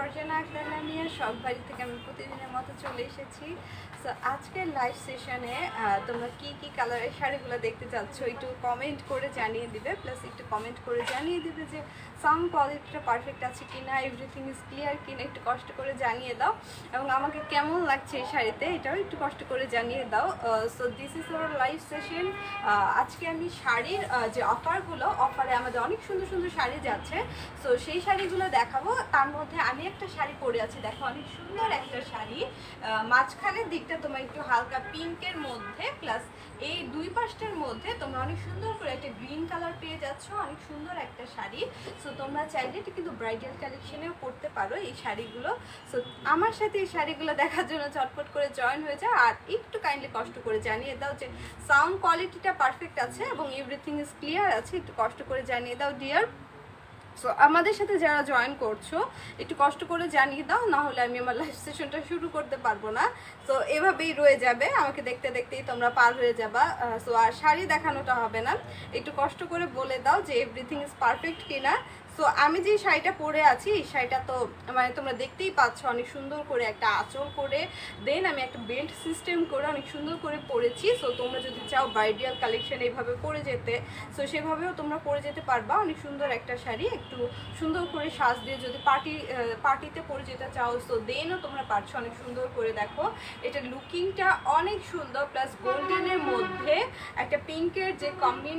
ফারজানা আক্তার লামিয়া সব বাড়ি থেকে আমি প্রতিদিনের মতো চলে এসেছি। সো আজকের লাইভ সেশনে তোমরা কি কি কালারের শাড়িগুলো দেখতে চাচ্ছ একটু কমেন্ট করে জানিয়ে দিবে, প্লাস একটু কমেন্ট করে জানিয়ে দিবে যে সাউন্ড কোয়ালিটিটা পারফেক্ট আছে কিনা, এভরিথিং ইজ ক্লিয়ার কিনা, একটু কষ্ট করে জানিয়ে দাও। এবং আমাকে কেমন লাগছে এই শাড়িতে এটাও একটু কষ্ট করে জানিয়ে দাও। So this is our live session. আজকে আমি শাড়ির যে অফারে আমাদের অনেক সুন্দর সুন্দর শাড়ি যাচ্ছে, সো সেই শাড়িগুলো দেখাবো। তার মধ্যে আমি একটা শাড়ি পরে আছি, দেখো অনেক সুন্দর একটা শাড়ি। মাঝখানের দিকটা তোমার একটু হালকা পিঙ্কের মধ্যে, প্লাস এই দুই পাশটার মধ্যে তোমরা অনেক সুন্দর করে একটা গ্রিন কালার পেয়ে যাচ্ছ, অনেক সুন্দর একটা শাড়ি। সো তোমরা চাইলে এটা কিন্তু ব্রাইডাল কালেকশনেও পরতে পারো এই শাড়িগুলো। সো আমার সাথে এই শাড়িগুলো দেখার জন্য চটপট করে জয়েন হয়ে যাও, আর একটু কাইন্ডলি কষ্ট করে জানিয়ে দাও যে সাউন্ড কোয়ালিটিটা পারফেক্ট আছে এবং এভরিথিং ইজ ক্লিয়ার আছে, একটু কষ্ট করে জানিয়ে দাও ডিয়ার। সো আমাদের সাথে যারা জয়েন করছো একটু কষ্ট করে জানিয়ে দাও, না হলে আমি আমার লাইভ সেশনটা শুরু করতে পারবো না। তো এভাবেই রয়ে যাবে, আমাকে দেখতে দেখতেই তোমরা পার হয়ে যাবা। সো আর শাড়ি দেখানোটা হবে না, একটু কষ্ট করে বলে দাও যে এভরিথিং ইজ পারফেক্ট কিনা। সো আমি যে শাড়িটা পরে আছি এই শাড়িটা তো মানে তোমরা দেখতেই পাচ্ছ, অনেক সুন্দর করে একটা আঁচল করে, দেন আমি একটা বেল্ট সিস্টেম করে অনেক সুন্দর করে পরেছি। সো তোমরা যদি চাও ব্রাইডাল কালেকশন এইভাবে পরে যেতে, সো সেভাবেও তোমরা পরে যেতে পারবা। অনেক সুন্দর একটা শাড়ি, একটু সুন্দর করে সাজ দিয়ে যদি পার্টিতে পরে যেতে চাও সো দেনও তোমরা পারছো অনেক সুন্দর করে। দেখো এটা লুকিংটা অনেক সুন্দর, প্লাস গোল্ডেনের মধ্যে একটা পিঙ্কের যে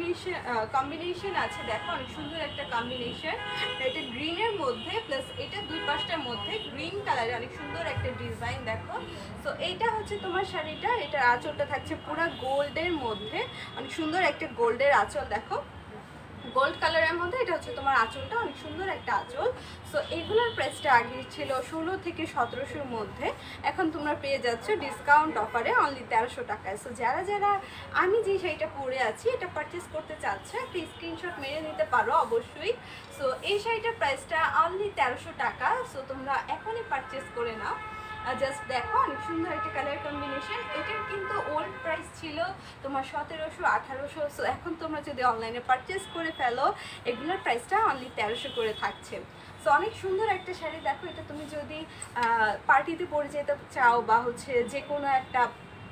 কম্বিনেশন আছে, দেখো অনেক সুন্দর একটা কম্বিনেশন। এটা গ্রিনের মধ্যে, প্লাস এটা দুই পাশটার মধ্যে গ্রিন কালারের অনেক সুন্দর একটা ডিজাইন। দেখো সো এইটা হচ্ছে তোমার শাড়িটা, এটার আঁচলটা থাকছে পুরো গোল্ডের মধ্যে, অনেক সুন্দর একটা গোল্ডের আঁচল। দেখো গোল্ড কালারের মধ্যে এটা হচ্ছে তোমার আঁচলটা, অনেক সুন্দর একটা আঁচল। সো এগুলোর প্রাইসটা আগে ছিল 16 থেকে 1700-র মধ্যে, এখন তোমরা পেয়ে যাচ্ছ ডিসকাউন্ট অফারে অনলি 1300 টাকায়। সো যারা যারা আমি যে শাড়িটা পরে আছি এটা পারচেস করতে চাচ্ছে একটা স্ক্রিনশট মেরে নিতে পারো অবশ্যই। সো এই শাড়িটার প্রাইসটা অনলি 1300 টাকা। সো তোমরা এখনই পারচেস করে নাও। জাস্ট দেখো অনেক সুন্দর একটা কালার কম্বিনেশন। এটার কিন্তু ওল্ড প্রাইস ছিল তোমার 1700 1800। সো এখন তোমরা যদি অনলাইনে পারচেস করে ফেলো এগুলোর প্রাইসটা অনলি 1300 করে থাকছে। সো অনেক সুন্দর একটা শাড়ি। দেখো এটা তুমি যদি পার্টিতে পরে যেতে চাও, বা হচ্ছে যে কোনো একটা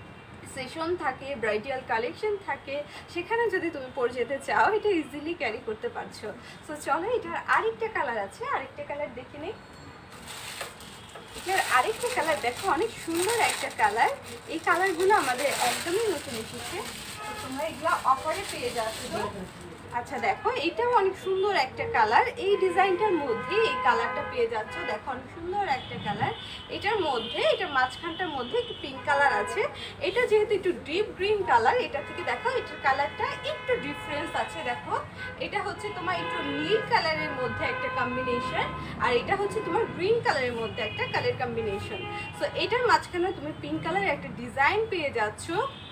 সেশন থাকে, ব্রাইডাল কালেকশন থাকে, সেখানে যদি তুমি পরে যেতে চাও এটা ইজিলি ক্যারি করতে পারছো। সো চলো এটার আরেকটা কালার আছে, আরেকটা কালার দেখে নেই। এটার আরেকটা কালার দেখো অনেক সুন্দর একটা কালার। এই কালারগুলো আমাদের একদমই নতুন এসেছে, তোমরা এগুলো অফারে পেয়ে যাচ্ছ। আচ্ছা দেখো এটাও অনেক সুন্দর একটা কালার, এই ডিজাইনটার মধ্যে এই কালারটা পেয়ে যাচ্ছ। দেখো অনেক সুন্দর একটা কালার, এটার মধ্যে এটার মাঝখানটার মধ্যে একটু পিঙ্ক কালার আছে। এটা যেহেতু একটু ডিপ গ্রিন কালার, এটা থেকে দেখো এটার কালারটা একটু ডিফারেন্স আছে। দেখো এটা হচ্ছে তোমার একটু নীল কালারের মধ্যে একটা কম্বিনেশন, আর এটা হচ্ছে তোমার গ্রিন কালারের মধ্যে একটা কালার কম্বিনেশন। সো এটার মাঝখানে তুমি পিঙ্ক কালারের একটা ডিজাইন পেয়ে যাচ্ছ।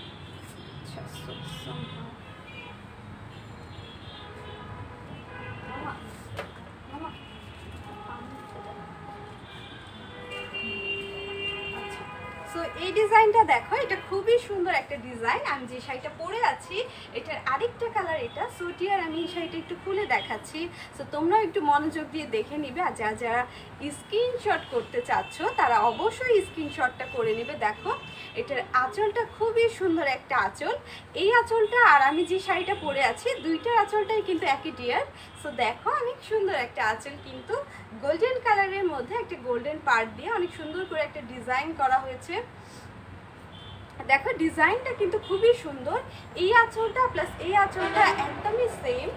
সো এই ডিজাইনটা দেখো, এটা খুবই সুন্দর একটা ডিজাইন। আমি যে শাড়িটা পরে আছি এটার আরেকটা কালার এটা। সো ডিয়ার আমি এই শাড়িটা একটু খুলে দেখাচ্ছি, সো তোমরাও একটু মনোযোগ দিয়ে দেখে নিবে। আর যারা যারা স্ক্রিনশট করতে চাচ্ছ তারা অবশ্যই স্ক্রিনশটটা করে নেবে। দেখো এটার আঁচলটা খুবই সুন্দর একটা আঁচল। এই আঁচলটা আর আমি যে শাড়িটা পরে আছি দুইটার আঁচলটাই কিন্তু একই ডিয়ার। সো দেখো অনেক সুন্দর একটা আঁচল, কিন্তু গোল্ডেন কালারের মধ্যে একটা গোল্ডেন পার্ট দিয়ে অনেক সুন্দর করে একটা ডিজাইন করা হয়েছে। দেখো ডিজাইনটা কিন্তু খুবই সুন্দর। এই আঁচলটা প্লাস এই আঁচলটা একদমই সেম।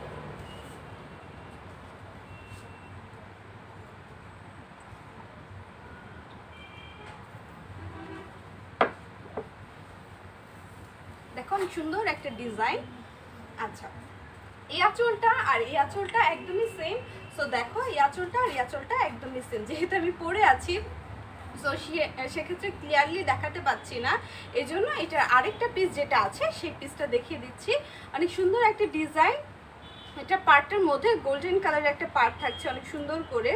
দেখো অনেক সুন্দর একটা ডিজাইন। আচ্ছা এই আঁচলটা আর এই আঁচলটা একদমই সেম। সো দেখো এই আঁচলটা আর এই আঁচলটা একদমই সেম। যেহেতু আমি পরে আছি সো সেক্ষেত্রে ক্লিয়ারলি দেখাতে পাচ্ছি না, এই জন্য এটার আরেকটা পিস যেটা আছে সেই পিসটা দেখিয়ে দিচ্ছি। অনেক সুন্দর একটা ডিজাইন, এটা পার্টের মধ্যে গোল্ডেন কালারের একটা পার্ট থাকছে অনেক সুন্দর করে।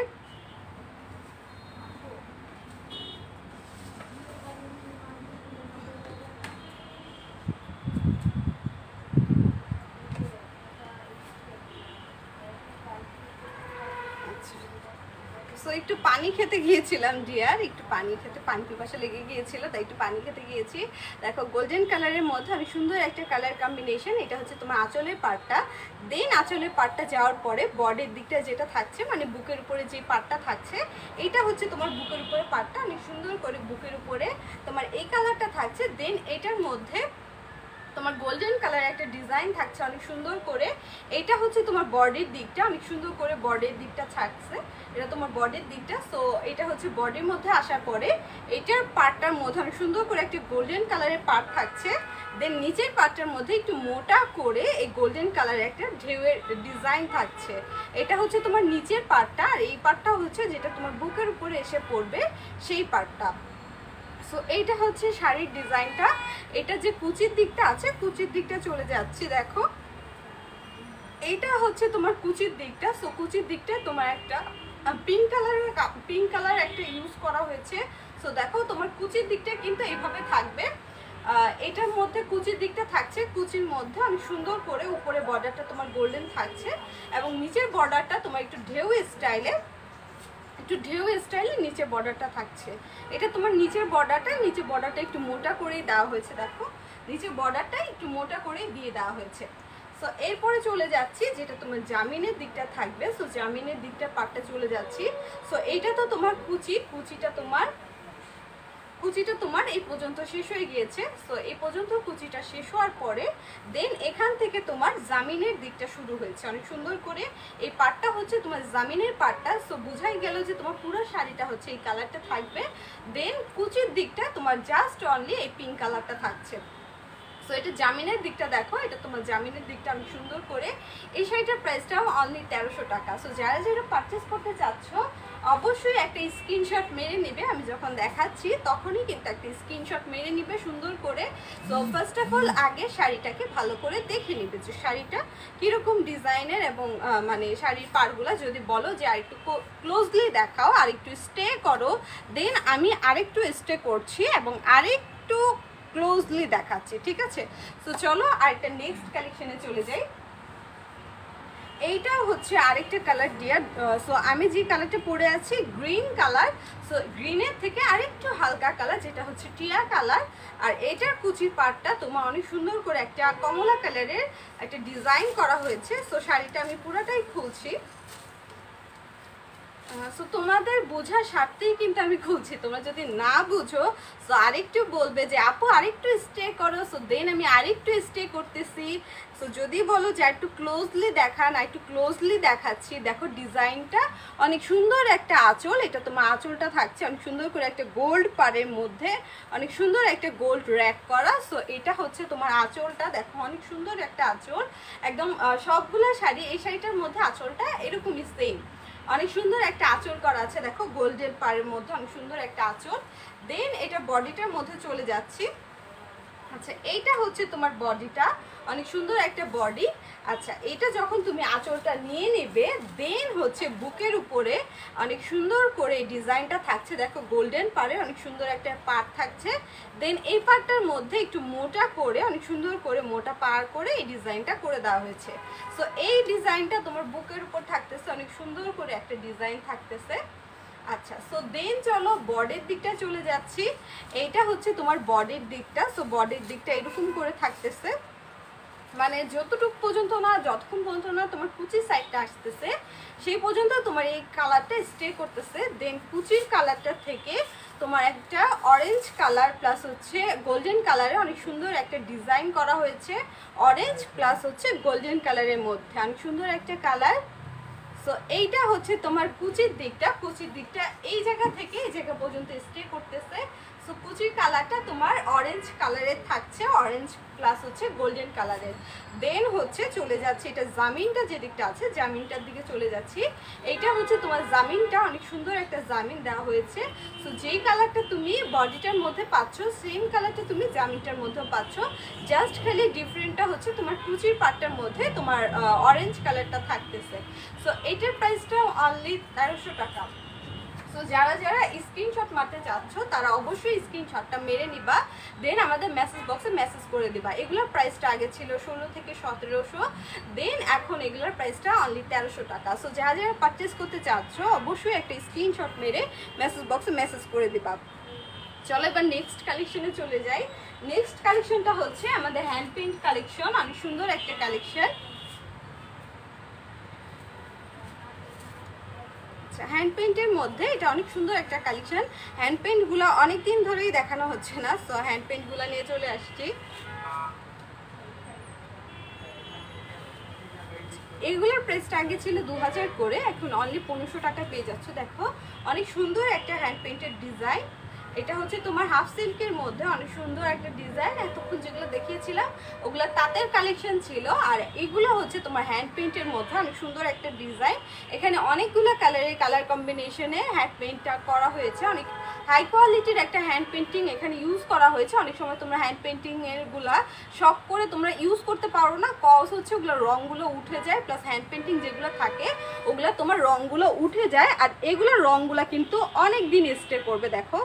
সো একটু পানি খেতে গিয়েছিলাম ডিয়ার, একটু পানি খেতে, পানি পিপাসা লেগে গিয়েছিল, তাই একটু পানি খেতে গিয়েছি। দেখো গোল্ডেন কালারের মধ্যে আমি সুন্দর একটা কালার কম্বিনেশন। এটা হচ্ছে তোমার আঁচলের পার্টটা। দেন আঁচলের পার্টটা যাওয়ার পরে বডির দিকটা যেটা থাকছে, মানে বুকের উপরে যে পার্টটা থাকছে, এইটা হচ্ছে তোমার বুকের উপরে পার্টটা। অনেক সুন্দর করে বুকের উপরে তোমার এই কালারটা থাকছে। দেন এটার মধ্যে তোমার গোল্ডেন কালার একটা ডিজাইন থাকছে অনেক সুন্দর করে। এটা হচ্ছে তোমার বডির দিকটা, অনেক সুন্দর করে বডির দিকটা থাকছে। এটা তোমার বডির দিকটা। সো এটা হচ্ছে বডির মধ্যে আসার পরে এটার পার্টটার মধ্যে অনেক সুন্দর করে একটা গোল্ডেন কালারের পার্ট থাকছে। দেন নিচের পার্টটার মধ্যে একটু মোটা করে এই গোল্ডেন কালারের একটা ঢেউয়ের ডিজাইন থাকছে। এটা হচ্ছে তোমার নিচের পার্টটা। আর এই পার্টটা হচ্ছে যেটা তোমার বুকের উপরে এসে পড়বে সেই পার্টটা। সো এইটা হচ্ছে শাড়ির ডিজাইনটা। এটা যে কুচির দিকটা আছে, কুচির দিকটা চলে যাচ্ছি। দেখো এইটা হচ্ছে তোমার কুচির দিকটা। সো কুচির দিকটা তোমার একটা পিঙ্ক কালার একটা ইউজ করা হয়েছে। সো দেখো তোমার কুচির দিকটা কিন্তু এইভাবে থাকবে। এটার মধ্যে কুচির দিকটা থাকছে, কুচির মধ্যে অনেক সুন্দর করে উপরে বর্ডারটা তোমার গোল্ডেন থাকছে এবং নিচের বর্ডারটা তোমার একটু ঢেউ স্টাইলে নিচে বর্ডারটা থাকছে। এটা তোমার নিচের বর্ডারটা একটু মোটা করেই দেওয়া হয়েছে। দেখো নিচের বর্ডারটা একটু মোটা করেই দিয়ে দেওয়া হয়েছে। সো এরপরে চলে যাচ্ছি যেটা তোমার জামিনের দিকটা থাকবে। সো জামিনের দিকটা পার্টটা চলে যাচ্ছি। সো এইটা তো তোমার কুচিটা তোমার এই পর্যন্ত শেষ হয়ে গিয়েছে। সো এই পর্যন্ত কুচিটা শেষ হওয়ার পরে দেন এখান থেকে তোমার জামিনের দিকটা শুরু হয়েছে অনেক সুন্দর করে। এই পার্টটা হচ্ছে তোমার জামিনের পার্টটা। সো বুঝাই গেল যে তোমার পুরো শাড়িটা হচ্ছে এই কালারটা থাকবে। দেন কুচির দিকটা তোমার জাস্ট অনলি এই পিঙ্ক কালারটা থাকছে। সো এটা জামিনের দিকটা দেখো, এটা তোমার জামিনের দিকটা আমি সুন্দর করে। এই শাড়িটার প্রাইসটাও অনলি 1300 টাকা। সো যারা যারা পারচেস করতে চাচ্ছ অবশ্যই একটা স্ক্রিনশট মেরে নেবে। আমি যখন দেখাচ্ছি তখনই কিন্তু একটা স্ক্রিনশট মেরে নিবে সুন্দর করে। সো ফার্স্ট অফ অল আগে শাড়িটাকে ভালো করে দেখে নিবে যে শাড়িটা কীরকম ডিজাইনের এবং মানে শাড়ির পাড়গুলো যদি বলো যে আরেকটু ক্লোজলি দেখাও, আরেকটু স্টে করো, দেন আমি আরেকটু স্টে করছি এবং আরেকটু ক্লোজলি দেখাচ্ছি, ঠিক আছে? সো চলো আরেকটা নেক্সট কালেকশনে চলে যাই। এইটা হচ্ছে আরেকটা কালার ডিয়ার। সো আমি যে কালারটা পরে আছি গ্রিন কালার। সো গ্রিনের থেকে আরেকটু হালকা কালার যেটা হচ্ছে টিয়া কালার। আর এটার কুচির পার্টটা তোমার অনেক সুন্দর করে একটা কমলা কালারের একটা ডিজাইন করা হয়েছে। সো শাড়িটা আমি পুরোটাই খুলছি। সো তোমাদের বোঝার স্বার্থেই কিন্তু আমি খুলছি, তোমরা যদি না বুঝো সো আরেকটু বলবে যে আপু আরেকটু স্টে করো। সো দেন আমি আরেকটু স্টে করতেছি। সো যদি বলো যে একটু ক্লোজলি দেখান, একটু ক্লোজলি দেখাচ্ছি। দেখো ডিজাইনটা অনেক সুন্দর একটা আঁচল। এটা তোমার আঁচলটা থাকছে অনেক সুন্দর করে একটা গোল্ড পাড়ের মধ্যে অনেক সুন্দর একটা গোল্ড র্যাক করা। সো এটা হচ্ছে তোমার আঁচলটা। দেখো অনেক সুন্দর একটা আঁচল, একদম সবগুলো শাড়ি এই শাড়িটার মধ্যে আঁচলটা এরকমই সেম, অনেক সুন্দর একটা আঁচল করা আছে। দেখো গোল্ডেন পাড়ের মধ্যে অনেক সুন্দর একটা আঁচল। দেন এটা বডিটার মধ্যে চলে যাচ্ছি। আচ্ছা এইটা হচ্ছে তোমার বডিটা, অনেক সুন্দর একটা বডি। আচ্ছা এটা যখন তুমি আঁচলটা নিয়ে নেবে দেন হচ্ছে বুকের উপরে অনেক সুন্দর করে এই ডিজাইনটা থাকছে। দেখো গোল্ডেন পাড়ে অনেক সুন্দর একটা পাড় থাকছে। দেন এই পাড়টার মধ্যে একটু মোটা করে অনেক সুন্দর করে মোটা পাড় করে এই ডিজাইনটা করে দেওয়া হয়েছে। সো এই ডিজাইনটা তোমার বুকের উপর থাকতেছে, অনেক সুন্দর করে একটা ডিজাইন থাকতেছে। আচ্ছা সো দেন চলো বডির দিকটা চলে যাচ্ছি। এইটা হচ্ছে তোমার বডির দিকটা। সো বডির দিকটা এরকম করে থাকতেছে, মানে যতটুকু পর্যন্ত না, যতক্ষণ পর্যন্ত না তোমার কুচির সাইডটা আসতেছে সেই পর্যন্ত তোমার এই কালারটা স্টে করতেছে। দেন কুচির কালারটা থেকে তোমার একটা অরেঞ্জ কালার প্লাস হচ্ছে গোল্ডেন কালারে অনেক সুন্দর একটা ডিজাইন করা হয়েছে। অরেঞ্জ প্লাস হচ্ছে গোল্ডেন কালারের মধ্যে অনেক সুন্দর একটা কালার। সো এইটা হচ্ছে তোমার কুচির দিকটা এই জায়গা থেকে এই জায়গা পর্যন্ত স্টে করতেছে। সো কুচির কালারটা তোমার অরেঞ্জ কালারের থাকছে, অরেঞ্জ প্লাস হচ্ছে গোল্ডেন কালারের। দেন হচ্ছে চলে যাচ্ছে এটা জামিনটা যে দিকটা আছে জামিনটার দিকে চলে যাচ্ছি। এইটা হচ্ছে তোমার জামিনটা, অনেক সুন্দর একটা জামিন দেওয়া হয়েছে। সো যেই কালারটা তুমি বডিটার মধ্যে পাচ্ছ সেম কালারটা তুমি জামিনটার মধ্যেও পাচ্ছ, জাস্ট খালি ডিফারেন্টটা হচ্ছে তোমার কুচির পার্টটার মধ্যে তোমার অরেঞ্জ কালারটা থাকতেছে। সো এইটার প্রাইসটা অনলি 1300 টাকা। সো যারা যারা স্ক্রিনশট মারতে চাচ্ছ তারা অবশ্যই স্ক্রিনশটটা মেরে নিবা, দেন আমাদের মেসেজ বক্সে মেসেজ করে দিবা। এগুলোর প্রাইসটা আগে ছিল 16 থেকে 1700, দেন এখন এগুলোর প্রাইসটা অনলি 1300 টাকা। সো যারা যারা পারচেস করতে চাচ্ছ অবশ্যই একটা স্ক্রিনশট মেরে মেসেজ বক্সে মেসেজ করে দিবা। চলো এবার নেক্সট কালেকশনে চলে যাই। নেক্সট কালেকশনটা হচ্ছে আমাদের হ্যান্ড পেইন্ট কালেকশন, অনেক সুন্দর একটা কালেকশন। হ্যান্ড পেইন্টের মধ্যে এটা অনেক সুন্দর একটা কালেকশন। হ্যান্ড পেইন্টগুলো অনেক দিন ধরেই দেখানো হচ্ছে না, সো হ্যান্ড পেইন্টগুলো নিয়ে চলে আসছি। এগুলোর প্রাইসটা আগে ছিল 2000 করে, এখন অনলি 1500 টাকা পেয়ে যাচ্ছ। দেখো অনেক সুন্দর একটা হ্যান্ড পেইন্টের ডিজাইন। এটা হচ্ছে তোমার হাফ সিল্কের মধ্যে অনেক সুন্দর একটা ডিজাইন। এতক্ষণ যেগুলো দেখিয়েছিলাম ওগুলো তাঁতের কালেকশন ছিল, আর এগুলো হচ্ছে তোমার হ্যান্ড পেইন্টের মধ্যে অনেক সুন্দর একটা ডিজাইন। এখানে অনেকগুলো কালারের কালার কম্বিনেশনে হ্যান্ড পেইন্টটা করা হয়েছে। অনেক হাই কোয়ালিটির একটা হ্যান্ড পেইন্টিং এখানে ইউজ করা হয়েছে। অনেক সময় তোমরা হ্যান্ড পেইন্টিং এরগুলা শখ করে তোমরা ইউজ করতে পারো না, কজ হচ্ছে ওগুলো রঙগুলো উঠে যায়, প্লাস হ্যান্ড পেইন্টিং যেগুলো থাকে ওগুলো তোমার রঙগুলো উঠে যায়, আর এগুলোর রঙগুলো কিন্তু অনেক দিন স্টে করবে। দেখো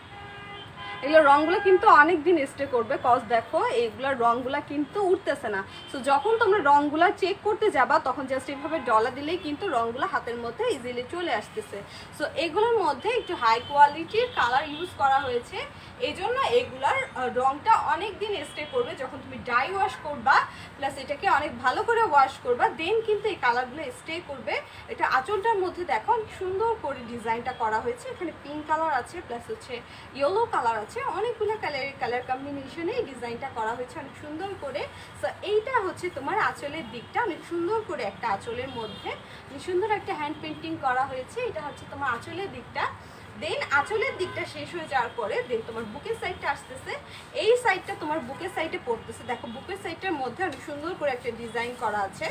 এগুলোর রঙগুলো কিন্তু অনেক দিন স্টে করবে, কজ দেখো এইগুলোর রঙগুলো কিন্তু উঠতেছে না। সো যখন তোমরা রঙগুলো চেক করতে যাবা তখন জাস্ট এইভাবে ডলা দিলেই কিন্তু রঙগুলো হাতের মধ্যে ইজিলি চলে আসতেছে। সো এগুলোর মধ্যে একটু হাই কোয়ালিটির কালার ইউজ করা হয়েছে, এই জন্য এগুলার রঙটা অনেক দিন স্টে করবে। যখন তুমি ডাই ওয়াশ করবা প্লাস এটাকে অনেক ভালো করে ওয়াশ করবা, দেন কিন্তু এই কালারগুলো স্টে করবে। এটা আঁচলটার মধ্যে দেখো অনেক সুন্দর করে ডিজাইনটা করা হয়েছে। এখানে পিঙ্ক কালার আছে, প্লাস হচ্ছে ইয়েলো কালার আছে, অনেকগুলো কালার কম্বিনেশনে এই ডিজাইনটা করা হয়েছে অনেক সুন্দর করে। সো এইটা হচ্ছে তোমার আঁচলের দিকটা, অনেক সুন্দর করে একটা আঁচলের মধ্যে সুন্দর একটা হ্যান্ড পেইন্টিং করা হয়েছে। এটা হচ্ছে তোমার আঁচলের দিকটা। দেন আঁচলের দিকটা শেষ হয়ে যাওয়ার পরে দেন তোমার বুকের সাইডটা আসতেছে। এই সাইডটা তোমার বুকের সাইডে পড়তেছে। দেখো বুকের সাইডটার মধ্যে অনেক সুন্দর করে একটা ডিজাইন করা আছে,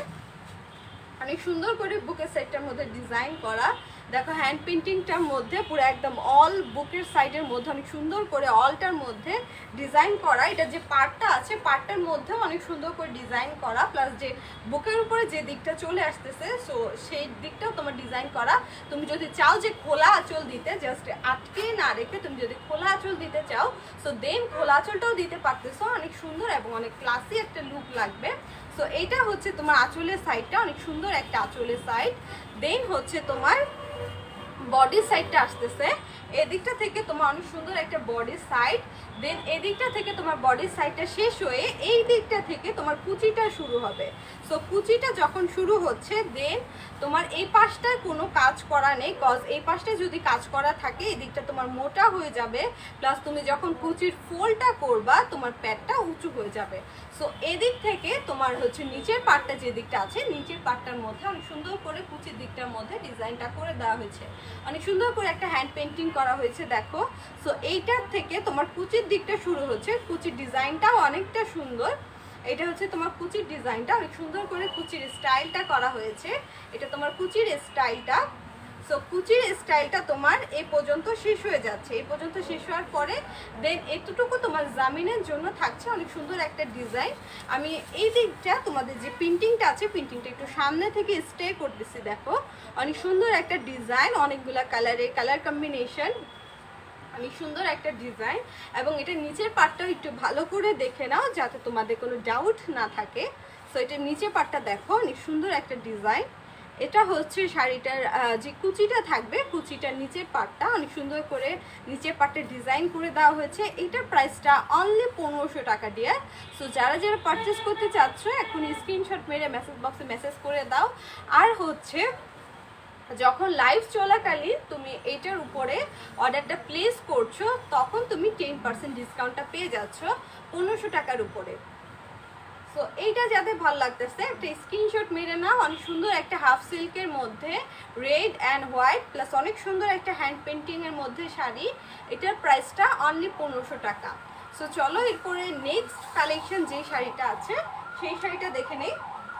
অনেক সুন্দর করে বুকের সাইডটার মধ্যে ডিজাইন করা। দেখো হ্যান্ড পেইন্টিংটার মধ্যে পুরো একদম অল বুকের সাইডের মধ্যে অনেক সুন্দর করে অলটার মধ্যে ডিজাইন করা। এটা যে পার্টটা আছে পার্টটার মধ্যে অনেক সুন্দর করে ডিজাইন করা, প্লাস যে বুকের উপরে যে দিকটা চলে আসতেছে সো সেই দিকটাও তোমার ডিজাইন করা। তুমি যদি চাও যে খোলা আঁচল দিতে, জাস্ট আটকে না রেখে তুমি যদি খোলা আঁচল দিতে চাও সো দেন খোলা আঁচলটাও দিতে পারতেছো, অনেক সুন্দর এবং অনেক ক্লাসি একটা লুক লাগবে। সো এইটা হচ্ছে তোমার আঁচলের সাইডটা, অনেক সুন্দর একটা আঁচলের সাইড। দেন হচ্ছে তোমার বডির সাইডটা আসতেছে, এদিকটা থেকে তোমার অনেক সুন্দর একটা বডির সাইড। দেন এদিকটা থেকে তোমার বডির সাইডটা শেষ হয়ে এই দিকটা থেকে তোমার কুচিটা শুরু হবে। সো কুচিটা যখন শুরু হচ্ছে দেন তোমার এই পাশটায় কোনো কাজ করা নেই, কজ এই পাশটায় যদি কাজ করা থাকে এই দিকটা তোমার মোটা হয়ে যাবে, প্লাস তুমি যখন কুচির ফোলটা করবা তোমার প্যাডটা উঁচু হয়ে যাবে। সো এদিক থেকে তোমার হচ্ছে নিচের পার্টটা যে দিকটা আছে নিচের পার্টটার মধ্যে অনেক সুন্দর করে কুচির দিকটার মধ্যে ডিজাইনটা করে দেওয়া হয়েছে, অনেক সুন্দর করে একটা হ্যান্ড পেইন্টিং করা হয়েছে। দেখো সো এইটার থেকে তোমার কুচির দিকটা শুরু হচ্ছে, কুচির ডিজাইনটাও অনেকটা সুন্দর। এটা হচ্ছে তোমার কুচির ডিজাইনটা, অনেক সুন্দর করে কুচির স্টাইলটা করা হয়েছে। এটা তোমার কুচির স্টাইলটা। সো কুচির স্টাইলটা তোমার এই পর্যন্ত শেষ হয়ে যাচ্ছে। এই পর্যন্ত শেষ হওয়ার পরে দেন এতটুকু তোমার জামিনের জন্য থাকছে অনেক সুন্দর একটা ডিজাইন। আমি এই দিকটা তোমাদের যে প্রিন্টিংটা আছে প্রিন্টিংটা একটু সামনে থেকে স্টে করতেছি। দেখো অনেক সুন্দর একটা ডিজাইন, অনেকগুলা কালারের কালার কম্বিনেশন, অনেক সুন্দর একটা ডিজাইন। এবং এটা নিচের পার্টটাও একটু ভালো করে দেখে নাও যাতে তোমাদের কোনো ডাউট না থাকে। সো এটা নিচের পার্টটা দেখো অনেক সুন্দর একটা ডিজাইন। এটা হচ্ছে শাড়িটার যে কুচিটা থাকবে কুচিটার নিচের পার্টটা অনেক সুন্দর করে নিচের পার্টটা ডিজাইন করে দেওয়া হয়েছে। এটার প্রাইসটা অনলি 1500 টাকা দিয়ে। সো যারা যারা পারচেস করতে চাচ্ছ এখন স্ক্রিনশট মেরে মেসেজ বক্সে মেসেজ করে দাও। আর হচ্ছে যখন লাইভ চলাকালীন তুমি এটার উপরে অর্ডারটা প্লেস করছো তখন তুমি 10% ডিসকাউন্টটা পেয়ে যাচ্ছ 1500 টাকার উপরে। সো এইটা যাদের ভালো লাগতেছে একটা স্ক্রিনশট মেরে নাও। অনেক সুন্দর একটা হাফ সিল্কের মধ্যে রেড অ্যান্ড হোয়াইট প্লাস অনেক সুন্দর একটা হ্যান্ড পেন্টিংয়ের মধ্যে শাড়ি, এটার প্রাইসটা অনলি 1500 টাকা। সো চলো এরপরে নেক্সট কালেকশন যে শাড়িটা আছে সেই শাড়িটা দেখে নেই।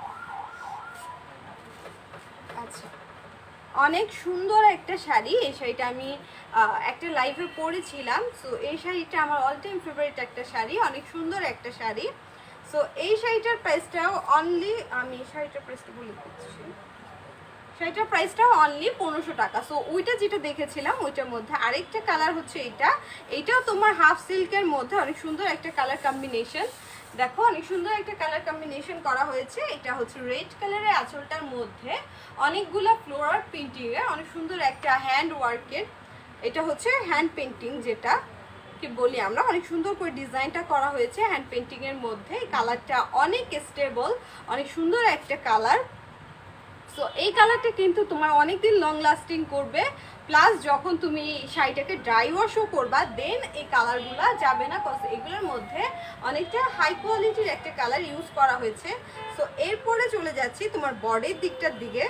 আচ্ছা অনেক সুন্দর একটা শাড়ি, এই শাড়িটা আমি একটা লাইভে পরেছিলাম। সো এই শাড়িটা আমার অল টাইম ফেভারিট একটা শাড়ি, অনেক সুন্দর একটা শাড়ি। সো এই শাড়িটার প্রাইসটাও অনলি, আমি শাড়িটার প্রাইসটা বলে দিচ্ছি, শাড়িটার প্রাইসটা অনলি 1500 টাকা। সো ওইটা যেটা দেখেছিলাম ওইটার মধ্যে আরেকটা কালার হচ্ছে এইটাও তোমার হাফ সিল্কের মধ্যে অনেক সুন্দর একটা কালার কম্বিনেশন। দেখো অনেক সুন্দর একটা কালার কম্বিনেশন করা হয়েছে। এটা হচ্ছে রেড কালারের আঁচলটার মধ্যে অনেকগুলা ফ্লোরাল প্রিন্টিং এর অনেক সুন্দর একটা হ্যান্ড ওয়ার্কের, এটা হচ্ছে হ্যান্ড পেন্টিং যেটা কি বলি আমরা, অনেক সুন্দর করে ডিজাইনটা করা হয়েছে হ্যান্ড পেন্টিং এর মধ্যে। কালারটা অনেক স্টেবল, অনেক সুন্দর একটা কালার। সো এই কালারটা কিন্তু তোমার অনেকদিন লং লাস্টিং করবে, প্লাস যখন তুমি শাড়িটাকে ড্রাই ওয়াশও করবা দেন এই কালারগুলো যাবে না, কজ এগুলোর মধ্যে অনেকটা হাই কোয়ালিটির একটা কালার ইউজ করা হয়েছে। সো এরপরে চলে যাচ্ছি তোমার বডির দিকটার দিকে।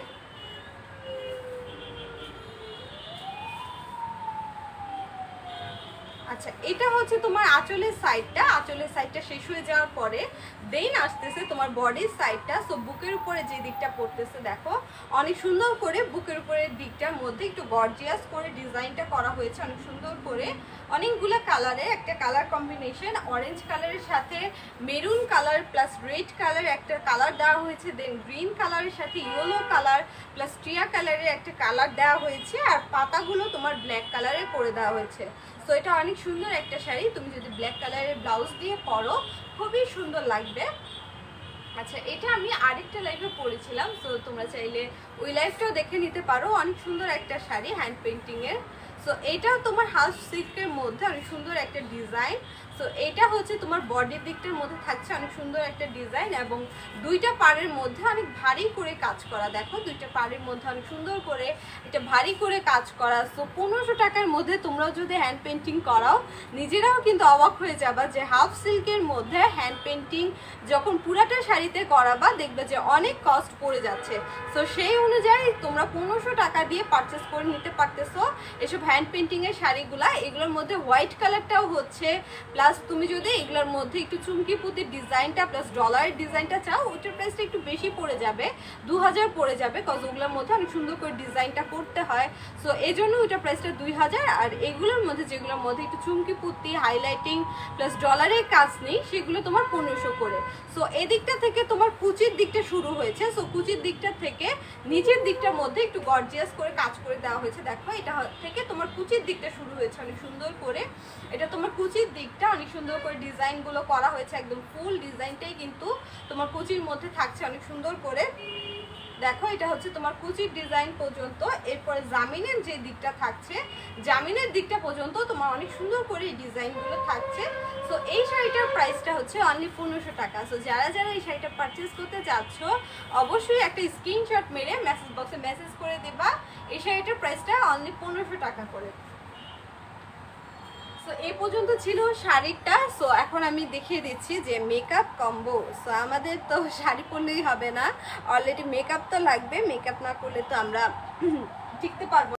আচ্ছা, এটা হচ্ছে তোমার আঁচলের সাইডটা শেষ হয়ে যাওয়ার পরে দেন আসতেছে তোমার বডির সাইডটা। সো বুকের উপরে যে দিকটা পড়তেছে দেখো অনেক সুন্দর করে বুকের উপরের দিকটার মধ্যে একটু গর্জিয়াস করে ডিজাইনটা করা হয়েছে অনেক সুন্দর করে। অনেকগুলো কালারে একটা কালার কম্বিনেশন, অরেঞ্জ কালারের সাথে maroon colour plus red colour একটা কালার দেওয়া হয়েছে, দেন গ্রিন কালারের সাথে ইয়েলো কালার প্লাস টিয়া কালারের একটা কালার দেওয়া হয়েছে, আর পাতাগুলো তোমার ব্ল্যাক কালারের করে দেওয়া হয়েছে। সো এটা অনেক সুন্দর একটা শাড়ি, তুমি যদি ব্ল্যাক কালারের ব্লাউজ দিয়ে পরো খুবই সুন্দর লাগবে। আচ্ছা, এটা আমি আরেকটা লাইভে পরেছিলাম, সো তোমরা চাইলে ওই লাইভটাও দেখে নিতে পারো। অনেক সুন্দর একটা শাড়ি হ্যান্ড পেন্টিং এর। সো এটাও তোমার হাফ সিল্কের মধ্যে অনেক সুন্দর একটা ডিজাইন। সো এটা হচ্ছে তোমার বডির দিকটার মধ্যে থাকছে অনেক সুন্দর একটা ডিজাইন, এবং দুইটা পাড়ের মধ্যে অনেক ভারী করে কাজ করা। দেখো দুইটা পাড়ের মধ্যে অনেক সুন্দর করে এটা ভারী করে কাজ করা। সো 1500 টাকার মধ্যে তোমরাও যদি হ্যান্ড পেন্টিং করাও নিজেরাও কিন্তু অবাক হয়ে যাবা যে হাফ সিল্কের মধ্যে হ্যান্ড পেন্টিং যখন পুরাটা শাড়িতে করাবা দেখবে যে অনেক কস্ট পড়ে যাচ্ছে। সো সেই অনুযায়ী তোমরা 1500 টাকা দিয়ে পারচেস করে নিতে পারতেছো এসব হ্যান্ড পেন্টিং এর শাড়িগুলা। এগুলোর মধ্যে হোয়াইট কালারটাও হচ্ছে, প্লাস তুমি যদি এগুলোর মধ্যে একটু চুমকি পুঁতির ডিজাইনটা প্লাস ডলারের ডিজাইনটা চাও ওইটার প্রাইসটা একটু বেশি পড়ে যাবে, 2000 পড়ে যাবে, কজ ওগুলোর মধ্যে অনেক সুন্দর করে ডিজাইনটা করতে হয়। সো এই জন্য ওইটার প্রাইসটা 2000। আর এগুলোর মধ্যে যেগুলোর মধ্যে একটু চুমকি পুঁতি হাইলাইটিং প্লাস ডলারের কাজ নেই সেগুলো তোমার 1500 করে। সো এদিকটা থেকে তোমার কুচির দিকটা শুরু হয়েছে। সো কুচির দিকটা থেকে নিচের দিকটার মধ্যে একটু গর্জিয়াস করে কাজ করে দেওয়া হয়েছে। দেখো এটা থেকে তোমার কুচির দিকটা শুরু হয়েছে অনেক সুন্দর করে। এটা তোমার কুচির দিকটা অনেক সুন্দর করে ডিজাইনগুলো করা হয়েছে, একদম ফুল ডিজাইনটাই কিন্তু তোমার কুচির মধ্যে থাকছে অনেক সুন্দর করে। দেখো এটা হচ্ছে তোমার কুচির ডিজাইন পর্যন্ত। এরপরে জামিনের যে দিকটা থাকছে জামিনের দিকটা পর্যন্ত তোমার অনেক সুন্দর করে এই ডিজাইনগুলো থাকছে। সো এই শাড়িটার প্রাইসটা হচ্ছে অনলি 1500 টাকা। সো যারা যারা এই শাড়িটা পারচেস করতে যাচ্ছ অবশ্যই একটা স্ক্রিনশট মেরে মেসেজ বক্সে মেসেজ করে দেবা। এই শাড়িটার প্রাইসটা অনলি 1500 টাকা করে। সো এই পর্যন্ত ছিল শাড়িটা। সো এখন আমি দেখিয়ে দিচ্ছি যে মেকআপ কম্বো। সো আমাদের তো শাড়ি পরলেই হবে না, অলরেডি মেকআপ তো লাগবে, মেকআপ না করলে তো আমরা টিকতে পারবো।